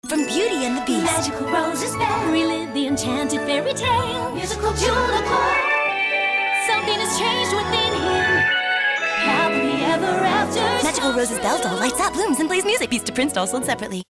From Beauty and the Beast. Magical roses bell. Relive the enchanted fairy tale. Musical unicorn. Something has changed within him. Happily ever after. Magical Rose's Belle doll lights up, blooms, and plays music. Beast to Prince doll sold separately.